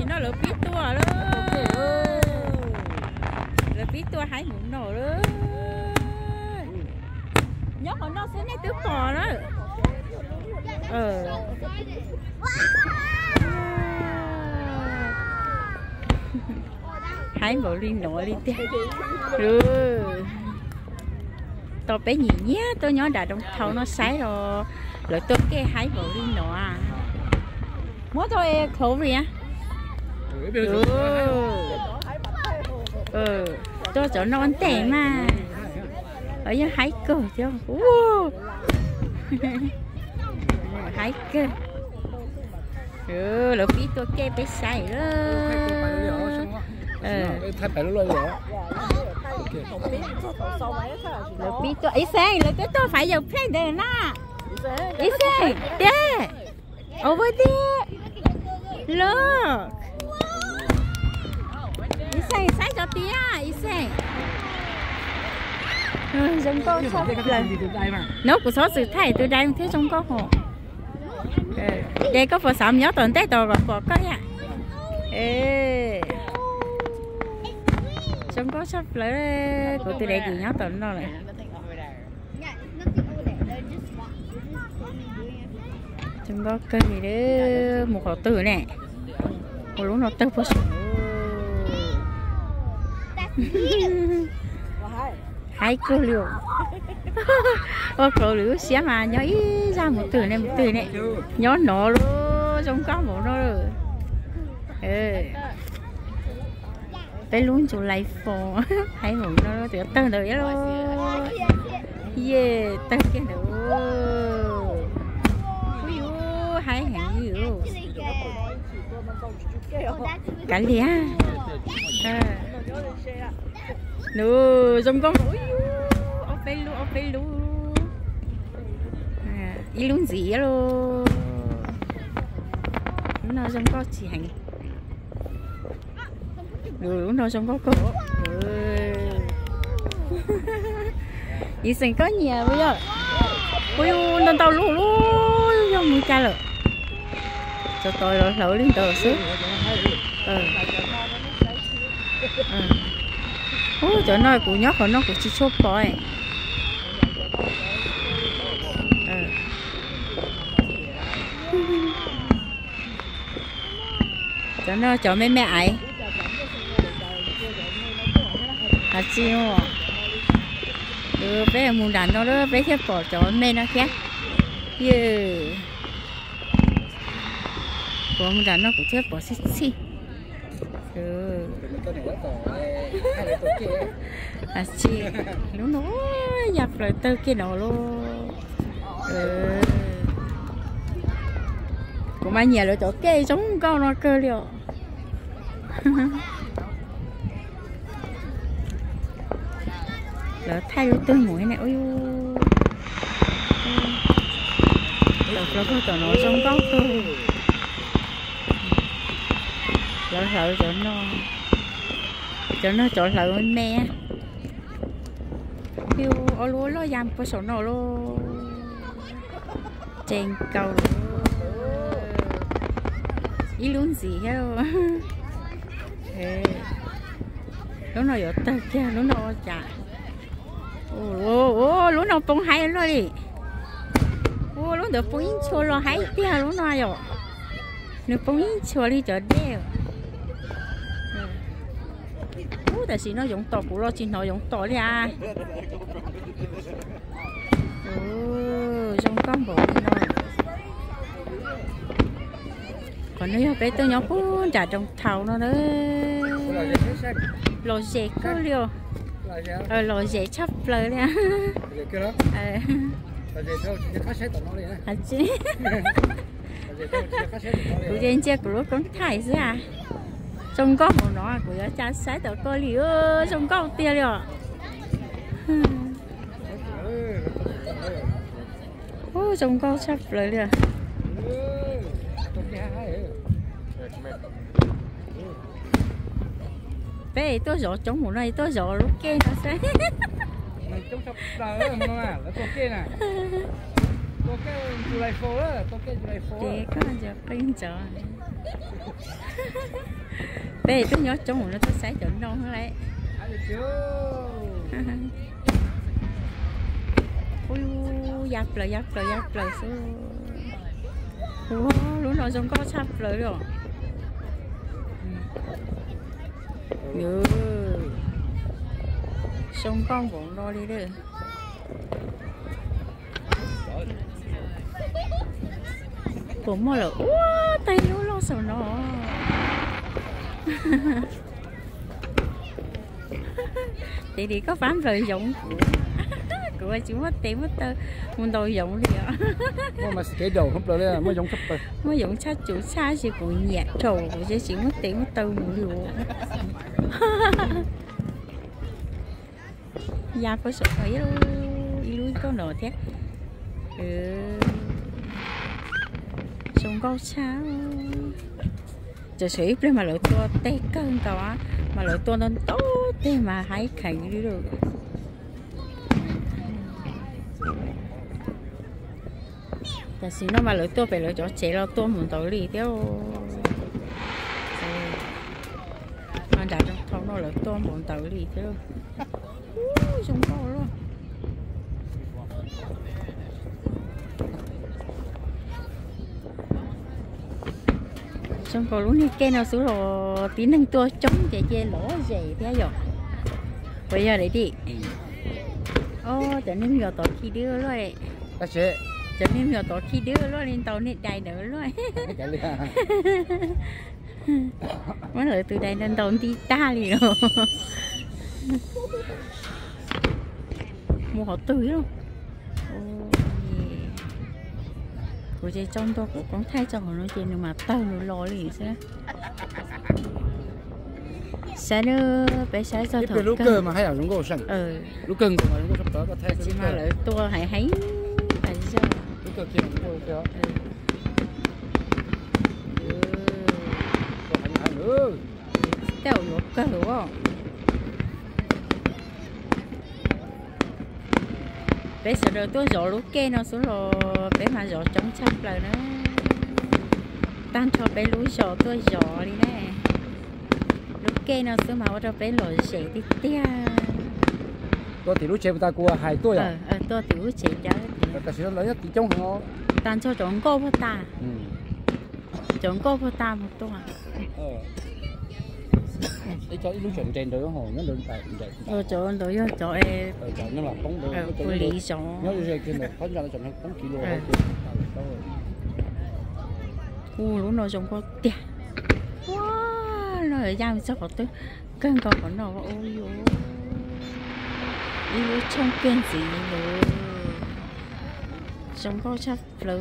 thì nó lỡ biết tua đó lỡ biết tua hái muốn nổ đó nhóc của nó sẽ này tứ cò đó hái bộ liên nổi đi tê tôi bé nhỉ nhé tôi nhớ đã trong thâu nó sái rồi rồi tôi cái hái bộ liên nọ à mỗi thôi khổ gì á tôi chỗ nó tệ mà ở dưới hái cơ chứ hái cơ rồi biết tôi cái bé sái đó thay phải luôn rồi được biết tôi ý sang là tôi phải dùng play để na ý sang there over there look ý sang sai cho tia ý sang giống có sắp nó của số sự thay tôi đang thấy trong có hồ đây có phải sắm nhớ tuần tết rồi bỏ có nha trong có sắp lấy của tôi đây gì nhớ tuần đó này trong có cái gì đó một hộp tử nè một lúc nó tơ phố hai cơ liều cơ liều xé mà nhớ ra một từ này nhớ nó luôn trong có một nó rồi tới luôn chỗ lấy phò hay một nó thì tơ đời luôn yeah tơ cái nữa hay hàng gì cả lía nữa trong con ở bên luôn ý luôn gì luôn nó trong có chỉ hành được nó trong có cổ ý sinh có nhiều bây giờ ôi nên tao luôn không mua cha rồi cho tôi rồi lỡ lên tờ xíu chỗ này của nhóc của nó cũng chỉ chốt bòi chỗ nó chỗ mấy mẹ ấy à chiêu được bé muốn đàn nó đó bé thiết bỏ chỗ mẹ nó khác của muốn đàn nó cũng thiết bỏ xí à chị nó nhập rồi từ kia nó luôn của mai nhà rồi chỗ cây giống con nó cơ liệu rồi thay đổi tương mũi này ôi rồi có chỗ nó giống có cơ rồi sợ chỗ nó chỗ lỡ mẹ kêu ở lúa lo dăm có số nó luôn trên cầu ý luôn gì hết lúc nào ở tây kia lúc nào chả lúc nào bông hay rồi đi lúc nào bông in chua lo hay kia lúc nào rồi nếu bông in chua đi chỗ đeo tại vì nó dùng tỏi của nó chỉ nó dùng tỏi đi à trong con bộ đi nó còn nếu bé tôi nhóc cũng trả trong thầu nó đấy lò dẻ cơ liều lò dẻ chấp lời đi à chị của trên chia của lúc cũng thải ra à trong có một nó của nó cha sái tao coi liu trong có tiền liu trong có sắp lời liu bé tôi rõ trong một này tôi rõ lúc kia nó sẽ trong sắp đời mà là tôi kia nè tôi cái July 4 đó tôi cái July 4 chị có giờ bên chợ Bé tôi nhớ trong nó tôi sẽ chọn non lại. Ui giáp lời số. Wow, lúc nào trong có sắp lời rồi. Nhớ. Xong con bọn đo đi được. Cũng mà là tay nó lo sợ nó. Chị đi có phán lời giọng của chú mất tiền mất tơ muốn tôi giọng đi ạ. Mà cái đầu không được đấy, mới giọng thấp rồi. Mới giọng cha chủ xa chỉ của nhạc trầu của chị mất tiền mất tơ muốn đi. Dạ phải sợ thấy luôn có nổi thế. Xong câu sao chờ sĩ lên mà lợi tua tê cơn tao á mà lợi tua nên tốt thế mà hãy khẳng đi được.แต่สิnó mà lợi tua phải lợi chỗ chế lo tua muốn tới đi theo mà đã trong thôn nó lợi tua muốn tới đi theo xong câu luôn. Xong còn lúc này cây nào xuống rồi tí năng tua chống chè lỗ dày thế rồi bây giờ để đi cho nên nhiều tổ khi đưa rồi Ta sẽ cho nên nhiều tổ khi đưa rồi lên tàu này đầy nữa rồi mới lại từ đây lên tàu đi ta đi rồi mua họ tươi luôn. Của chị trong tôi cũng thấy cho nó chị nhưng mà tao nó lo liền sẽ nữa bé sẽ cho thằng lúc cơ mà hay là chúng cô sẵn lúc cưng của chúng cô sắp tới có thấy chị mà lại tua hãy thấy tại sao lúc cơ kia chúng cô kéo tao lúc cơ đúng không bé sợ rồi tôi dỗ lúc kê nó xuống rồi bé mà dỗ chống chắp lời nữa tan cho bé lúi dỗ tôi dỗ đi nè lúc kê nó xuống mà cho bé lội dậy đi tia tôi thì lúc chơi ta qua 2 tuổi à tôi thì lúc chơi đó ta sẽ lấy nhất tí trong nó tan cho chọn cô với ta chọn cô với ta một tuần để cho lúc chọn trên đó hồ nó lên tại vậy chọn đối với chọn chọn nó là bóng của lý do nó rồi kia này phóng ra nó chọn bóng kilo lúc nào chọn có tiền wow nó ở giang sao có tới cơn cầu của nó ôi dồi đi lúc trong kiên gì nữa chọn có chắc rồi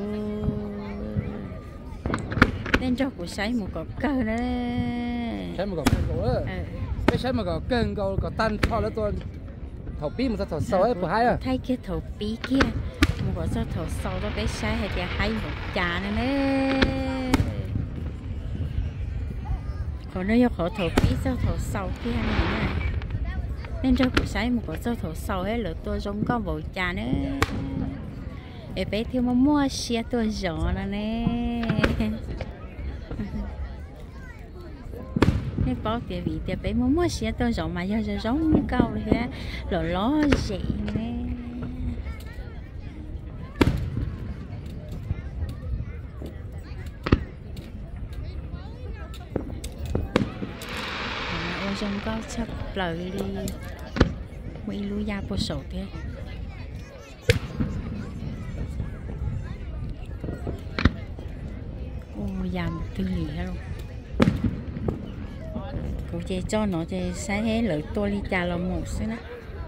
nên cho của sấy một cặp cơ nữa sấy một cặp cơ đó cái sấy một cặp cân câu có tan thòแล้วตัวthầu pí một thầu sâu ấy của hai à thay kia thầu pí kia một cái sao thầu sâu đó bé sấy hay là hay một trà nữa nè còn nó có thầu pí sao thầu sâu kia này nên cho của sấy một cái sao thầu sâu ấy là tôi giống con bầu trà nữa để bé thiếu mà mua xe tôi giỏ nè nếu có tiền vì tiền bé mua xe tôi giỏ mà giờ giống cao rồi ha ló gì nè ôi giống cao sắp lời đi mấy lúa da po sầu thế giảm tư lì hết luôn cô chị cho nó chị sẽ hết lợi tôi đi trà là một xíu nữa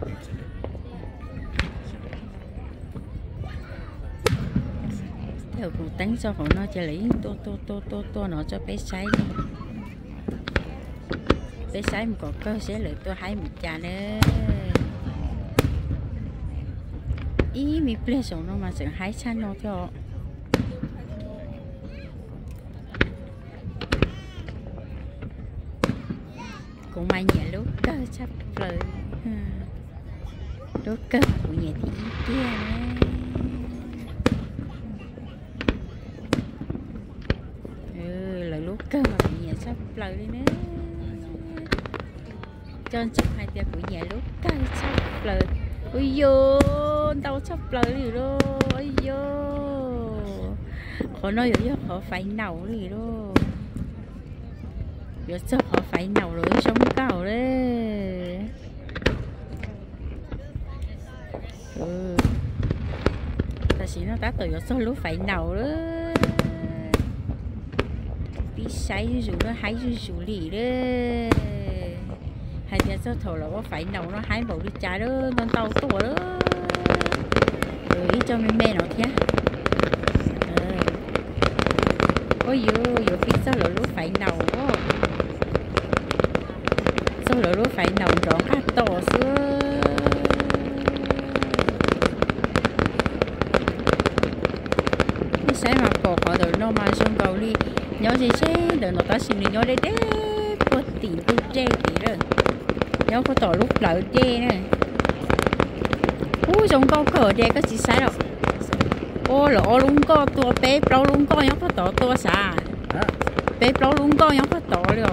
theo cô tính cho họ nó chỉ lấy tô nó cho bé sấy bé sấy một cơ sẽ lợi tôi hai một trà nữa ý mi ple sống nó mà sẽ hái chăn nó cho cũng may nhà lúc cơ sắp lời lúc cơ của nhà thì kia là lúc cơ mà nhà sắp lời đi nữa cho chụp hai tia của nhà lúc cái sắp lời ôi vô đâu sắp lời gì đâu ôi vô họ nói vậy họ phải nấu gì đâu giờ sao họ phải nấu rồi sống cầu đấy ta chỉ nó tá từ giờ sao lúc phải nấu đó bị say rủ nó hái rủ lì đó hai tia sao thầu là có phải nấu nó hái bầu đi trái đó con tàu tuổi đó rồi cho mình mẹ nó thế ôi vô phía sau là lúc phải nấu sau là lúc phải nấu rõ cả tổ xưa cái sáng mà bỏ họ được nó mà xong cầu đi nhớ gì chứ đừng nó ta xin đi nhớ đây đấy có tiền tôi chê gì rồi nhớ có tổ lúc lợi chê nè ui xong câu cờ chê có gì sai đâu ô lỗ luôn có tua bé bao luôn có nhớ có tổ tua xả bé bao luôn có nhớ có tổ rồi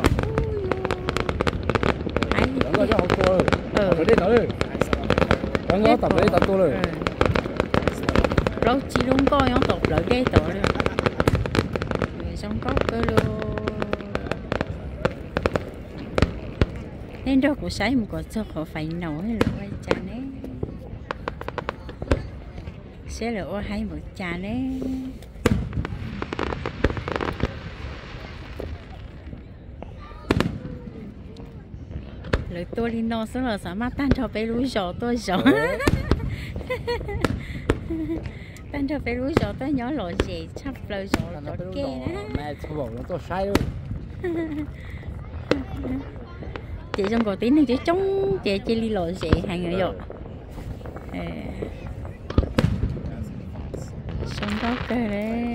nó cho họ tua rồi đi nó đi nó tập đấy tập tua rồi lâu chỉ luôn có nhớ tổ lợi ghê tổ rồi xong có cơ luôn nên đó của sáng một con cho họ phải nấu hay là quay cha đấy sẽ là ô hay một trà đấy lời tôi đi nó số là sao mà tan cho bé lúa giò tôi giò tan cho bé lúa giò tôi nhớ lò gì sắp lời giò là nó kê đó mẹ cho bảo nó tôi sai luôn chị trong cổ tín này chứ chống chị đi lò gì hàng người rồi xong đó cơ đấy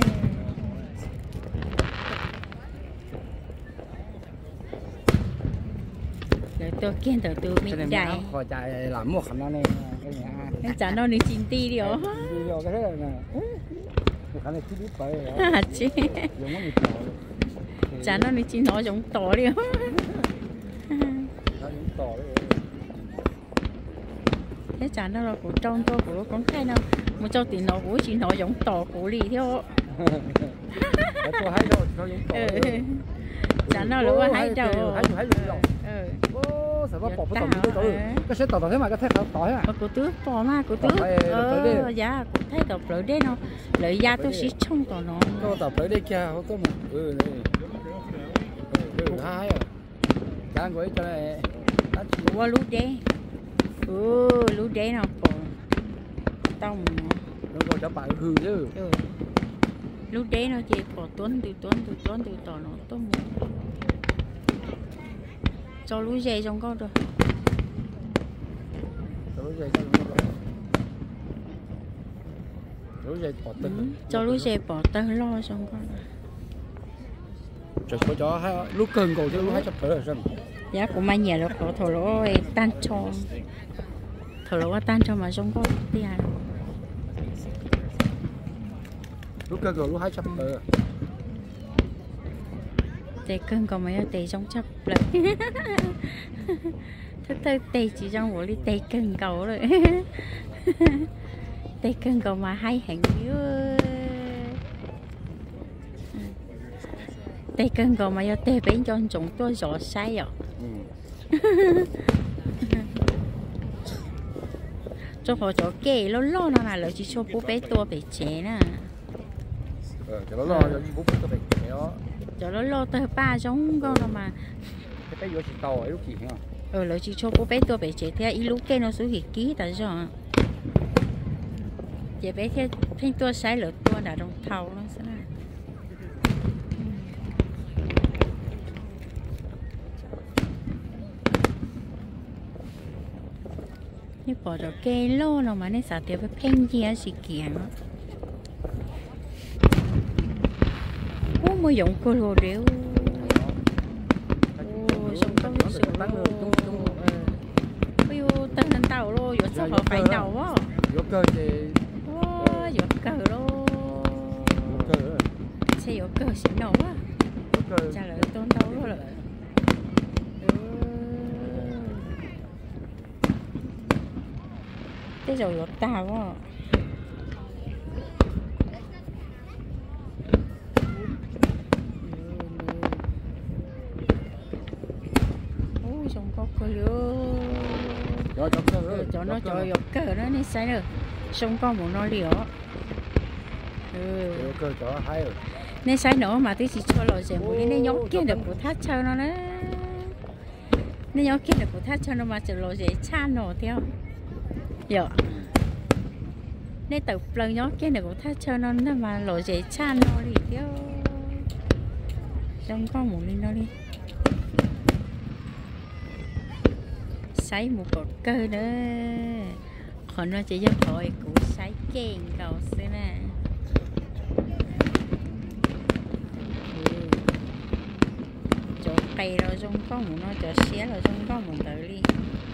rồi tôi kiên từ từ mình chạy khỏi chạy làm một khả năng này cái chả nó đi chín ti đi hả cái thế này một khả năng chín ít vậy chứ chả nó đi chín nó giống to đi hả thế chả nó là của trong tôi của con khai nào một châu tiền nó của chị nó giống to của lì theo tôi hay đâu nó giống to chả nó là hay đâu sao bỏ cái tàu tôi cái xe tàu thế mà cái thép tàu á của tứ bỏ mà của tứ dạ của thấy tàu lợi đấy nó lợi ra tôi xí trong tàu nó cái tàu lợi đấy kia họ tôi một này hai cái người cho này qua lú đế lú đế nào còn tông nó còn cho bạn hư chứ lú đế nó chỉ có tuấn từ tàu nó tôi cho lú dê trong con rồi cho lú dê bỏ tay lo trong con rồi cho hai lúc cơn cầu chứ lúc hai chập tới rồi xem giá của mai nhà nó có thổ lỗ tan cho mà trong con tiền lúc cơn cầu lúc hai chập tới tê cơn cầu mấy tê trong chấp lại thức tê chỉ trong bộ đi tê cơn cầu rồi tê cơn cầu mà hay hẹn yếu tê cơn cầu mà do tê bén cho chúng tôi rõ sai rồi cho họ chỗ kê lo nó là chỉ cho bố bé tua bé trẻ nè cho nó lo cho bố bé tua bé trẻ đó cho nó lo tới ba giống con đâu mà cái bé vô chỉ tàu ấy lúc gì hả lợi chỉ cho bố bé tua bé trẻ theo ý lúc kê nó xuống ký tại sao chị bé theo thanh tua sai lửa tua đã trong thầu nó sẽ là như bỏ được cây lô nào mà nên sao tiếp với pen gì sự kiện mới dụng cơ lô đéo xong có sự tăng luôn ví dụ tăng lên tàu luôn rồi sao họ phải đầu á vô cơ gì vô cơ luôn xe vô cơ xịn nổ á trả lời tôn đâu rồi rồi lột tao á. Ôi xong có cơ liu. Cho nó cho dọc cơ đó nên sai rồi. Xong có một nó liu. Cơ cho hay rồi. Nên sai nữa mà tôi chỉ cho lò rèm bùi nên nhóc kia được của thắt cho nó đó. Nên nhóc kia được của thắt cho nó mà chỉ lò rèm chan nổ theo. Dạ. Nên từ lần nhóc kia được của thắt cho nó mà lò rèm chan nổ đi theo. Xong có một lên nó đi. Sấy một cột cơ đó. Còn nó chỉ giúp hội cụ sấy kèn cầu xưa nè. Chỗ cây rồi trong có một nó chỗ xé rồi trong có một tự đi.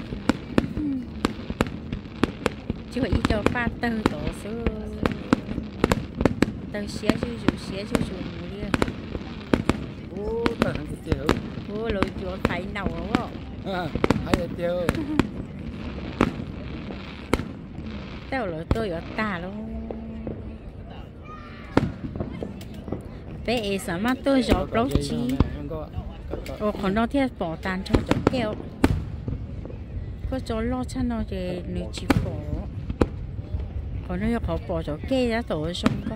Chứ phải cho ba tư tổ số. Tư xé chứ dù một đi. Ô, tao không có tiêu. Ô, lôi chỗ thấy nầu đó. Hay là tiêu. Tao lôi tôi ở tà luôn. Bé sao mà tôi giọt lốt chi. Ồ, còn nó thiết bỏ tàn cho chỗ keo. Có chỗ lo cho nó thì nữ chỉ bỏ. Còn nó có bỏ chỗ kê ra tổ xong có.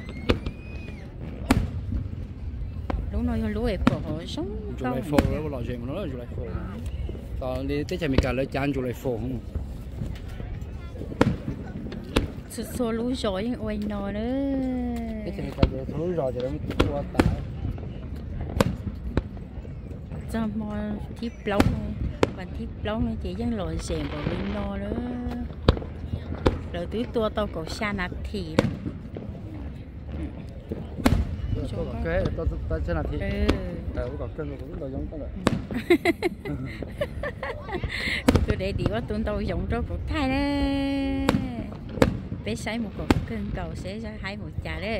Lúc nó lũ ấy bỏ sống. Chủ lại phô đó, lò rèm nó là chủ lại phô. Tao đi tới chả mình cả lấy chán chủ lại phô không? Số lũ rồi ôi nó nữa. Cái chả mình cả số lũ rồi thì nó mới qua tả. Cho mò thiếp lông còn thiếp lông chỉ dân lội rèm vào bên nó nữa rồi túi tua tao cổ xa nạt thì lắm. Ok, tao sẽ nạt thì có cân rồi cũng tao giống tao rồi. Tôi để đi qua tuần tao giống cho cổ thay đấy. Bé sấy một cột cân cầu sẽ ra hai một trà đấy.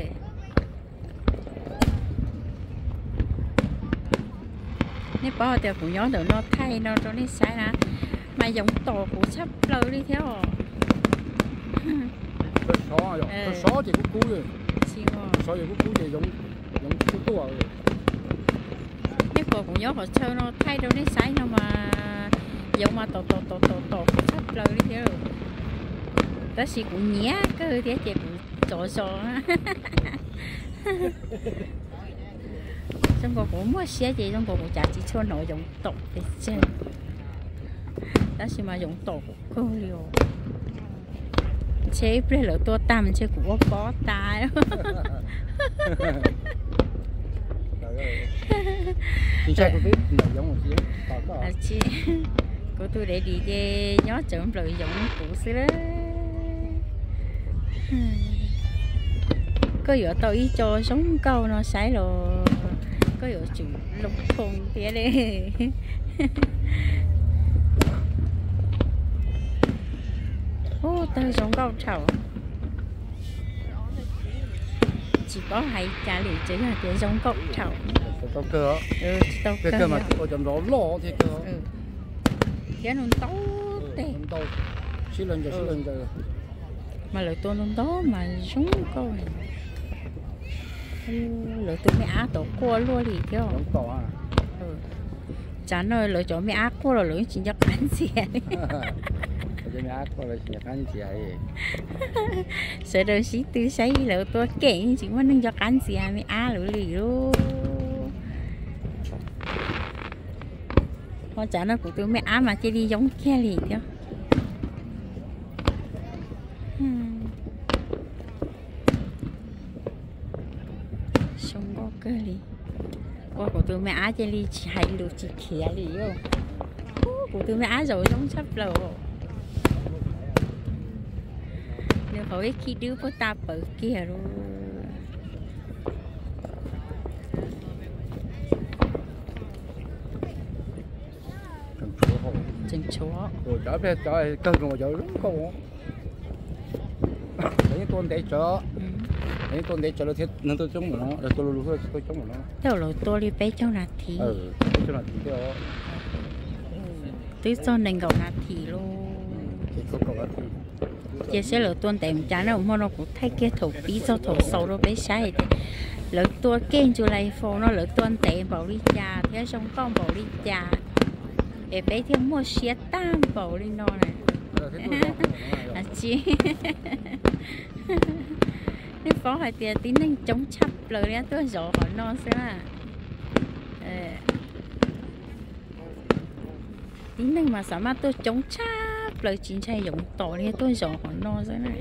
Nếu bỏ thì cũng nhớ được nó thay nó cho nên sai nè mà giống tổ của sắp lâu đi theo tôi xó thì cũng cú rồi xó thì cũng cú thì giống cú tua rồi nếu cô cũng nhớ họ chơi nó thay đâu nên sai nó mà giống mà tổ của sắp lâu đi theo đó thì cũng nhé cái thế chị cũng trộn trong cuộc cũng mua xe gì trong cuộc cũng chả chỉ cho nội dụng tổ để chơi đó là mà dụng tổ cơ liều chế bây giờ tôi tạm chơi của có tài chị trai của tôi nội giống một xíu à chị của tôi để đi về nhớ chọn lợi dụng của xíu đó có giờ tôi cho sống câu nó sai rồi có giờ chủ lục thùng tía đi ô tôi sống câu chầu chỉ có hay trả lời chỉ là để sống câu chầu tao cơ tao cơ mà tôi chấm đó lọ thì cơ cái nó tốt tệ xí lên rồi mà lời tôi nó đó mà sống câu này lời tôi mới á tổ cua luôn đi theo chán ơi lời chỗ mới á cua là lời chỉ cho cắn gì đấy cho mới á cua là chỉ cho cắn gì ấy sợ đời sĩ tư say lời tôi kể chỉ muốn nâng cho cắn gì mới á lời lì luôn con chán ơi của tôi mới á mà chỉ đi giống kia lì theo xong có cơ lì qua của tôi mẹ á chơi ly chỉ hay được chỉ khía lì không của tôi mẹ á rồi giống sắp lầu nếu hỏi khi đứa có ta bự kia rồi chừng chúa rồi trở về trời cơn rồi giờ đúng không đấy tôi để cho đấy tôi để cho nó thiết nên tôi chống nó rồi tôi lúc tôi chống nó theo lối tôi đi bé trong là thì cho là thì đó tôi cho nên gầu là thì luôn thì có cầu là thì chia sẻ lỡ tuần tèm chán đâu mà nó cũng thay cái thổ bí cho thổ sâu nó bé sai lỡ tua kén cho lại phô nó lỡ tuần tèm bảo đi trà thế xong con bảo đi trà để bé thêm mua xe tam bảo đi nó này à chị nếu có hai tiền tính năng chống chấp lời đấy tôi rõ hỏi nó sẽ là tính năng mà sao mà tôi chống chấp lời chính trai giống tỏ đi tôi rõ hỏi nó sẽ này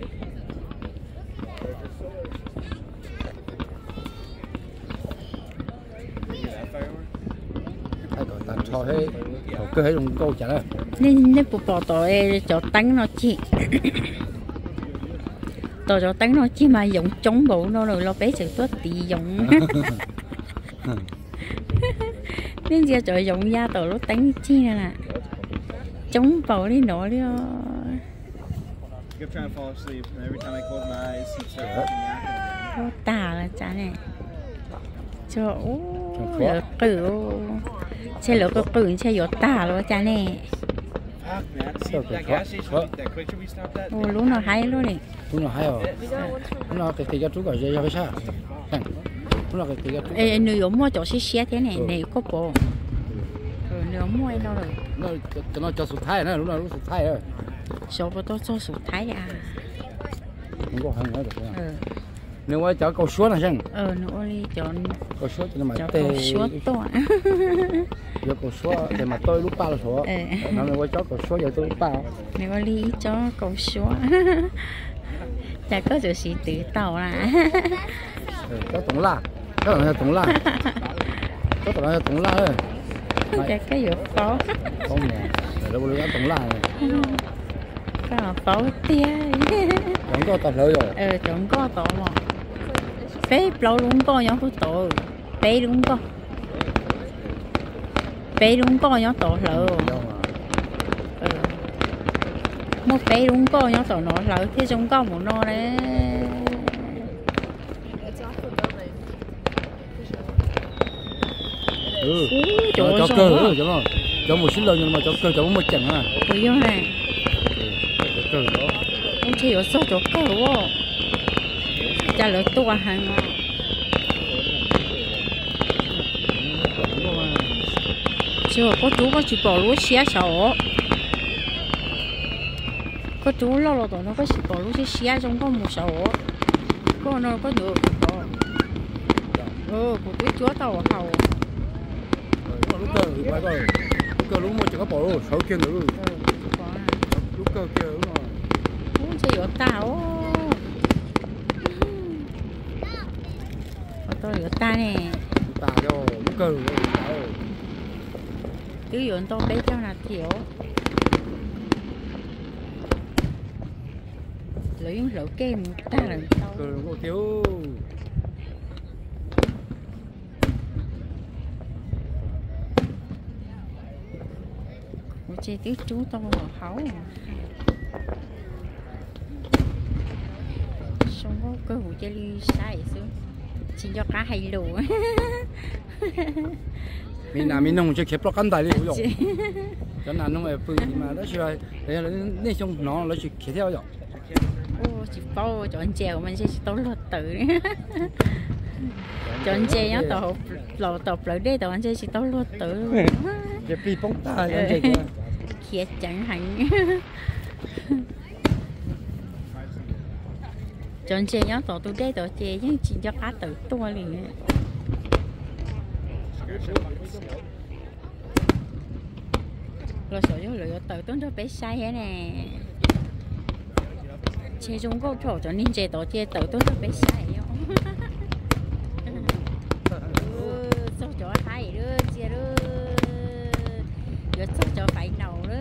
cơ hay dùng câu trả lời nên bộ bỏ tỏi cho tánh nó chị tỏi cho tánh nó chỉ mà giống chống bộ nó rồi lo bé sự tốt thì giống nên giờ trời giống da tỏi nó tánh chi nè chống bộ đi nổi đi tà là chả này cho lỡ cử xe lỡ có cử xe gió tà luôn chả này lúc nào hay luôn này lúc nào hay rồi lúc nào cái chú gọi cho cái sao lúc nào cái chú nếu mua chỗ xe thế này này có bộ nếu mua đâu rồi nó cho sụt thái nữa lúc nào lúc sụt thái rồi số bộ tôi cho sụt thái à không có hàng nữa được nếu mà cho cầu số là chăng nó đi chọn cầu số thì mà cầu số to giờ cầu số thì mà tôi lúc bao là số nó nếu cho cầu số giờ tôi lúc bao nếu mà đi cho cầu số chả có chỗ gì tự tàu à có tổng la có là tổng la có là tổng la rồi chả cái gì pháo không nè đâu có lấy tổng la này có pháo tia chẳng có tập lợi rồi chẳng có tổ mà bé lâu đúng có nhóm của tổ bé đúng có nhóm tổ lỡ một bé đúng có nhóm tổ nó lỡ thế chúng có một nó đấy cho cơ cho một xíu lần nhưng mà cho cơ cho một chừng à tôi yêu này cơ đó không chỉ có số chỗ cơ quá cha lỡ tua hàng chưa có chú có chỉ bỏ lúa xé sổ có chú lâu rồi nó có chỉ bỏ lúa xé trong có một sổ có nó có được của túi chúa tàu hầu lúc cơ lúc một chỉ có bỏ lúa sáu kiên nữa lúc cơ kia đúng rồi cũng chỉ có tàu tôi ở ta nè ta cho lúc cơ cứ dọn tôi bé cho là thiếu lấy lẩu kem ta là cơ có thiếu một chi tiết chú tôi hấu xong có cơ hội chơi đi sai xuống chỉ cho cá hay lù mình nông chơi khép lóc ăn đại đi không dùng cho nên nông ấy bự mà nó chỉ là nên trong nó chỉ khép theo rồi chỉ bao chọn chèo mình sẽ tốn lót tự chọn chèo nó tổ lò tập lại đây tàu anh sẽ chỉ tốn lót tự khép đi bóng ta chơi khét chẳng hạn chọn chè nhớ tổ tôi đây tổ chè nhưng chỉ cho cá tự tua liền rồi sợ vô lửa tự tốn cho bé sai thế nè chè chúng có chỗ cho nên chè tổ chè tự tốn cho bé sai sao chỗ hay nữa chè nữa rồi sao chỗ phải nấu nữa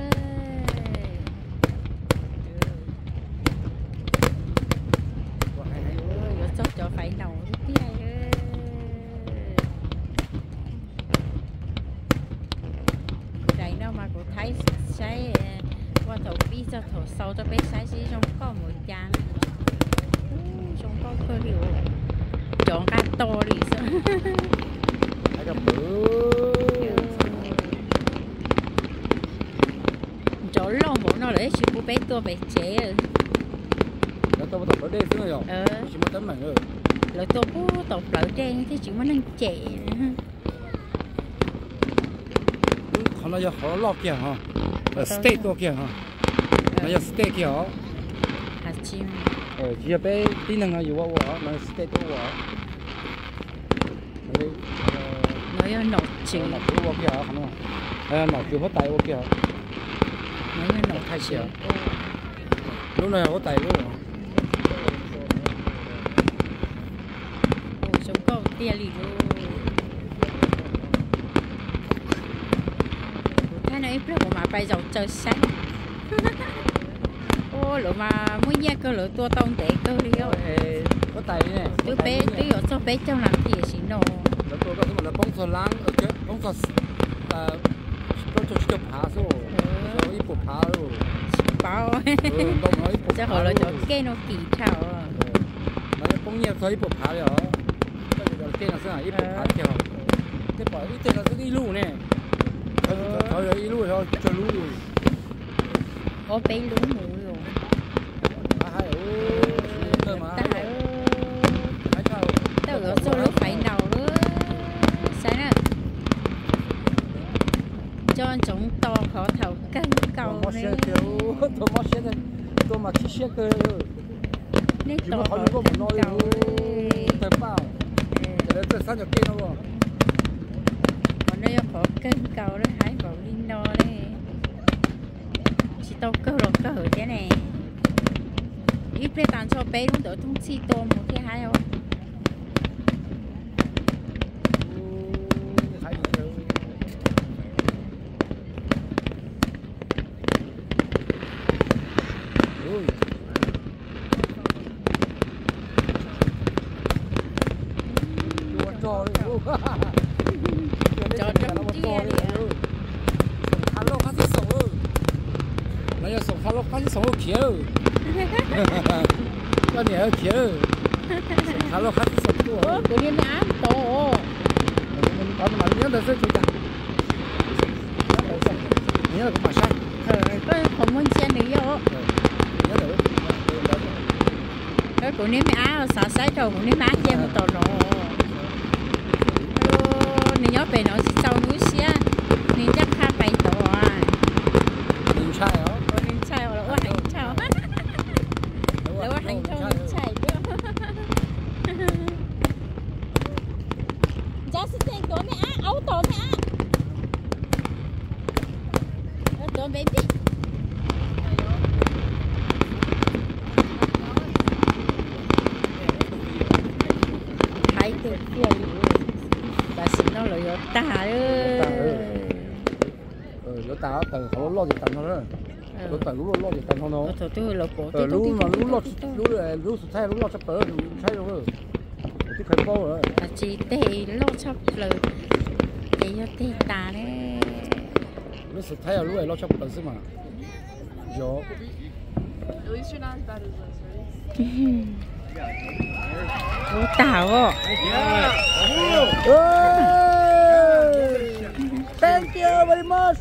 sốt cho phải nấu cái này đấy đâu mà cũng thấy sai qua thầu bí cho thầu sâu cho bé sai xí trong có một chán trong có cơ liệu chọn cá to đi sao chỗ lâu một nó lấy chỉ có bé to bé chế nó tôi tập ở đây xíu rồi chỉ một tấm mảnh rồi lỡ tôi bố tập lỡ đen thì chỉ mới năng trẻ họ nói họ lo kia hả steak to kia hả nó giờ steak kia hả hạt chim chỉ là bé tí năngอยู่ว่าnó steak toว่า nó giờ nổ chữ nổ cái kia hả không nổ kiểu có tay kia nó giờ nổ thay xỉa lúc này có tay luôn chúng có tiền lì luôn thế này biết mà bây giờ chơi sáng ô lỡ mà muốn nhắc cơ lỡ tua tông để cơ đi đâu có tay này đứa bé đứa ở cho bé trong làm gì xí nổ nó tôi có cái là bông sò láng ở chứ bông sò cho phá số rồi ít bộ phá rồi bao cho họ là cho cái nó kỳ thảo nó bông nhiều thôi ít bộ phá rồi cái nó sẽ là ít bộ phá theo cái bỏ ít tên là sẽ đi lù nè thôi đi lù thôi cho lù rồi có bé lú mù rồi tao ở số lúc phải đầu nữa sáng nè cho chúng to khó thầu cân cầu này tôi mà chỉ xe cơ nên to khó cân cầu tới bao để tới sáng giờ kia nó rồi còn đây khó cân cầu đó hái vào linh đo đây chỉ tao cơ rồi cơ hở thế này ít bé tàn cho bé cũng đỡ thông chi to một cái hái không cho trong tia đi alo khá là sống rồi nó giờ sống alo khá là sống rồi kia rồi con nhớ kia rồi alo khá là sống rồi tự nhiên ám tổ mình có mà nhớ được rất chủ nhớ là có mà sai có không muốn chơi nữa nhớ được cái của ném á sợ sấy rồi của ném á chơi một tổ rồi nè nhớ về nó sau núi xía nè chắc khá bảy tổ à mình sai hả mình sai rồi là hành sao là hành sao mình sai chứ giá sẽ tiền tổ mẹ á ấu tổ mẹ á tổ bé đi hai từ kia bà xin nó là gió tà ơi gió tà từ họ lo gì tận thôi đó gió tà lú lo gì tận thôi nó thôi tôi là cổ lú mà lú thay lú lo sắp tới thấy rồi cái khởi bao rồi chỉ tê lo sắp lời để cho tê tà đấy lú sắp thay lú này lo sắp tới mà gió Ủa tao á thank you very much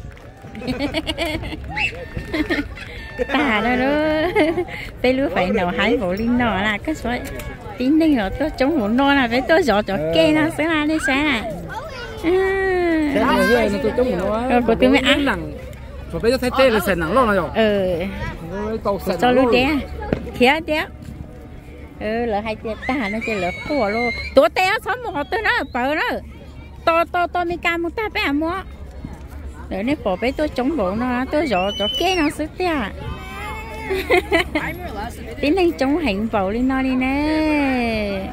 tà đó đó tê lứa phải nào hái bộ linh nọ là cái số tín đinh rồi tôi chống một non là phải tôi dọ cho kê nó sẽ là đi sáng à tôi chống một nó của tôi mới ăn nặng rồi bây giờ thấy tê là sẽ nặng lo rồi cho luôn đé khía đé là hai tia ta nó chơi lỡ khô luôn tổ té sống một tôi nó bự đó to mi cam một ta bé mua để nếu bỏ bé tôi chống bộ nó tôi dọ cho kế nó sức tia tiến hành chống hành vào lên nó đi nè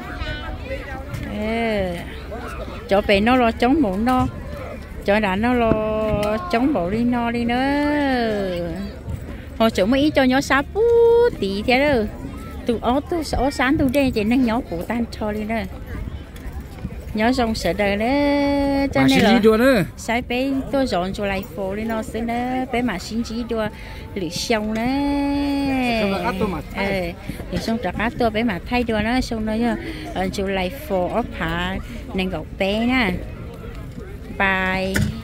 cho bé nó lo chống bộ nó cho đã nó lo chống bộ đi nó đi nữa hồi chỗ mới cho nhỏ sáp tí thế đó tụi tôi sợ sáng tôi đây chỉ năng nhỏ phụ tan cho đi đó nhỏ xong sợ đời đó cho nên là sai bé tôi dọn cho lại phố đi nó xứ đó bé mà xin chỉ đua lì xong đó thì xong trả cá tôi bé mà thay đua nó xong đó cho lại phố ốp hạ nên gọc bé nè bye